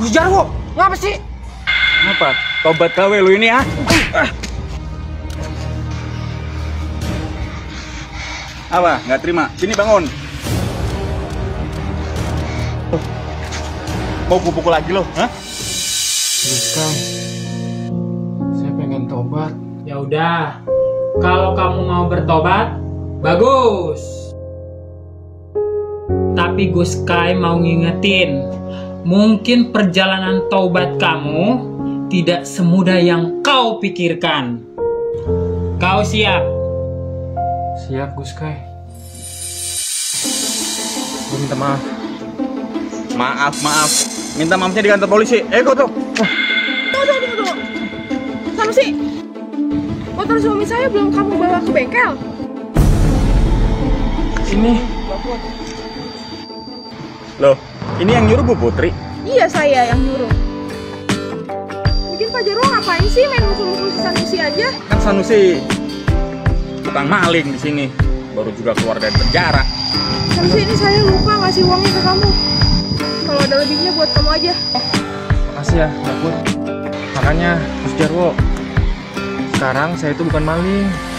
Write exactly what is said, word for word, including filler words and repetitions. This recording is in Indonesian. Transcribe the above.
Gus Jarwo, ngapa sih? Kenapa? Tobat kawe lu ini ah? Apa? Nggak terima? Sini bangun. Mau gue pukul lagi lo? Hah? Gus Kai, saya pengen tobat. Ya udah, kalau kamu mau bertobat, bagus. Tapi Gus Kai mau ngingetin, mungkin perjalanan taubat kamu tidak semudah yang kau pikirkan. Kau siap? Siap Gus Kai. Gue minta maaf. Maaf, maaf. Minta maafnya di kantor polisi. Eh, kau tuh. Oh. Tunggu, tunggu, tunggu. Sanusi, motor suami saya belum kamu bawa ke bengkel. Ini. Loh, ini yang nyuruh Bu Putri. Iya, saya yang nyuruh. Mungkin Pak Jarwo ngapain sih main musuh-musuh si Sanusi aja? Kan Sanusi tukang maling di sini. Baru juga keluar dari penjara. Sanusi, ini saya lupa ngasih uangnya ke kamu. Kalau ada lebihnya buat kamu aja. Makasih ya, Mbak Put. Makanya Gus Jarwo, sekarang saya itu bukan maling.